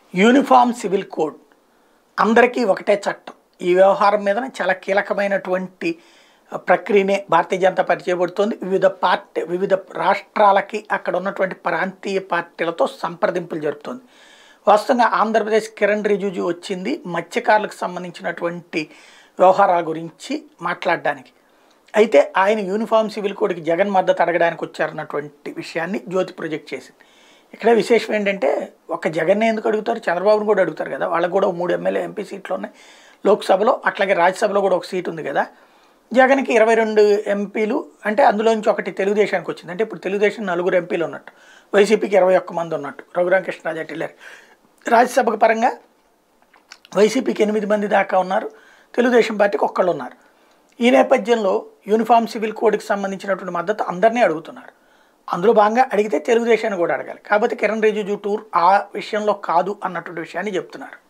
Uniform civil code అందరికీ ఒకటే చట్టం. ఈ వ్యవహారం మీద చాలా కీలకమైనటువంటి ప్రక్రియనే భారతీయ జనతా పార్టీ చేపడుతోంది. వివిధ రాష్ట్రాలకి అక్కడ ఉన్నటువంటి ప్రాంతీయ పార్టీలతో సంప్రదింపులు జరుపుతోంది. వాస్తవంగా ఆంధ్రప్రదేశ్ కిరణ్ రిజిజు వచ్చింది మత్స్యకారులకు సంబంధించినటువంటి వ్యవహారాల గురించి మాట్లాడడానికి. అయితే ఆయన యూనిఫామ్ సివిల్ కోడ్కి జగన్ మద్దతు అడగడానికి వచ్చారన్నటువంటి విషయాన్ని జ్యోతి ప్రొజెక్ట్ చేసింది. ఇక్కడ విశేషం ఏంటంటే ఒక జగన్నే ఎందుకు అడుగుతారు, చంద్రబాబును కూడా అడుగుతారు కదా. వాళ్ళకు కూడా 3 ఎమ్మెల్యే ఎంపీ సీట్లు ఉన్నాయి లోక్సభలో, అట్లాగే రాజ్యసభలో కూడా ఒక సీటు ఉంది కదా. జగన్కి 22 ఎంపీలు, అంటే అందులో నుంచి ఒకటి తెలుగుదేశానికి వచ్చింది. అంటే ఇప్పుడు తెలుగుదేశం 4 ఎంపీలు ఉన్నట్టు, వైసీపీకి 21 మంది ఉన్నట్టు. రఘురామకృష్ణరాజు అట్టిల్లారు. రాజ్యసభకు పరంగా వైసీపీకి 8 మంది దాకా ఉన్నారు, తెలుగుదేశం పార్టీకి ఒక్కళ్ళు ఉన్నారు. ఈ నేపథ్యంలో యూనిఫామ్ సివిల్ కోడ్కి సంబంధించినటువంటి మద్దతు అందరినీ అడుగుతున్నారు. అందులో భాగంగా అడిగితే తెలుగుదేశాన్ని కూడా అడగాలి. కాకపోతే కిరణ్ రిజిజు టూర్ ఆ విషయంలో కాదు అన్నటువంటి విషయాన్ని చెప్తున్నారు.